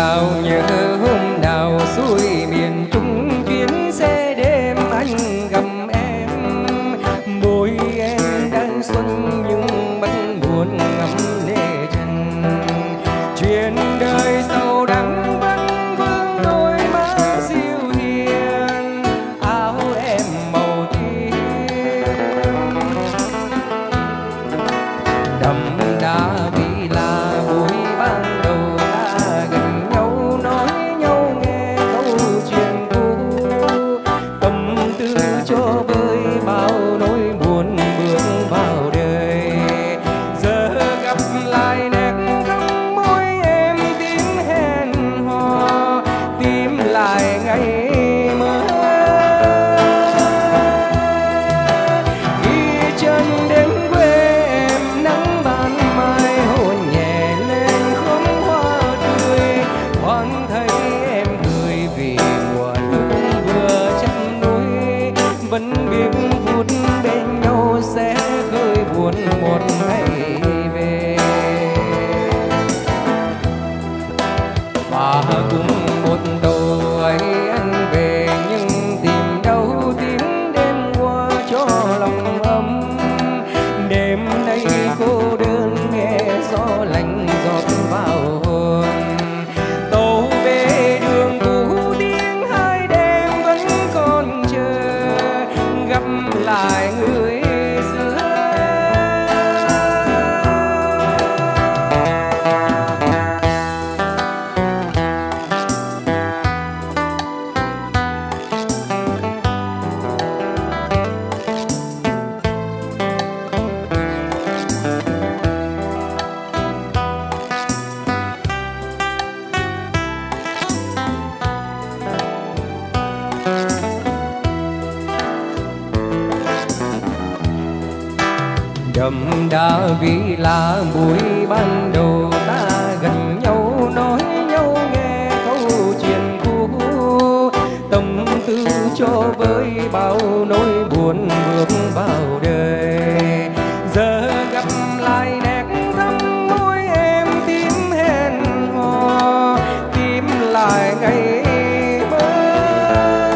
sao nhớ hôm nào xuôi miền Trung chuyến xe đêm anh gặp em. Môi em đang xuân nhưng vẫn buồn ngắm lệ trần. Chuyện đời sầu đắng vẫn vương đôi má dịu hiền, áo em màu tím đậm đà vì là buổi ban đầu ta gần nhau, nói nhau nghe câu chuyện cũ, tâm tư cho vơi bao nỗi buồn bước vào đời. Giờ gặp lại nét cong môi em tím hẹn hò, tìm lại ngày mới khi chân đến quê em. Nắng ban mai hôn nhẹ lên khóm hoa tươi, thoáng thấy em cười vì mùa hương vừa chăm núi. Vẫn biết phút bên nhau sẽ khơi buồn một ngày về, và cũng một đầu ấy anh về nhưng tìm đâu tiếng đêm qua cho lòng ấm. Đêm nay cô đơn nghe gió lạnh giọt vào hồn, tàu về đường cũ tiếng hai đêm vẫn còn chờ gặp lại người xưa. Đậm đà vì là buổi ban đầu ta gần nhau, nói nhau nghe câu chuyện cũ, tâm tư cho với bao nỗi buồn bước vào đời. Giờ gặp lại nét thắm môi em tím hẹn hò, tìm lại ngày mới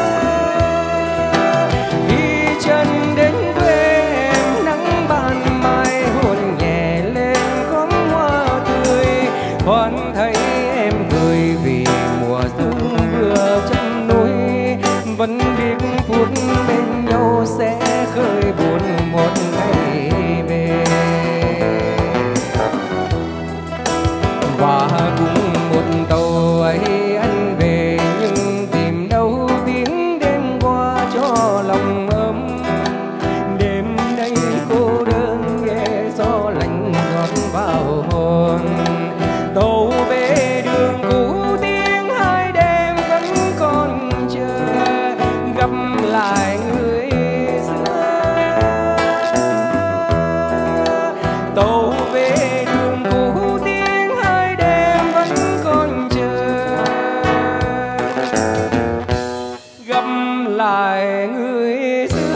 khi chân đến quê em. Nắng ban mai hôn nhẹ lên khóm hoa tươi, thoáng thấy em cười vì mùa xuân vừa chăm núi. Vẫn biết phút bên nhau sẽ khơi buồn một ngày về, và cũng một tàu ấy anh về nhưng tìm đâu tiếng đêm qua cho lòng ấm. Đêm nay cô đơn nghe gió lạnh giọt vào hồn, tàu về đường cũ tiếng hai đêm vẫn còn chờ gặp lại người xưa. Tàu về đường cũ tiếng hai đêm vẫn còn chờ gặp lại người xưa.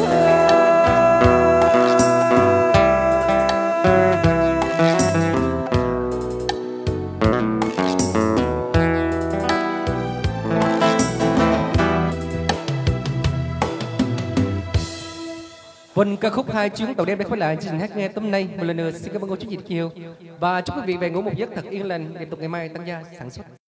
Vâng, ca khúc Hai chuyến tàu đêm đã khép lại chương trình hát nghe tối nay. Một lần nữa xin cảm ơn cô chú chị nhiều và chúc quý vị về ngủ một giấc thật yên lành để tục ngày mai tăng gia sản xuất.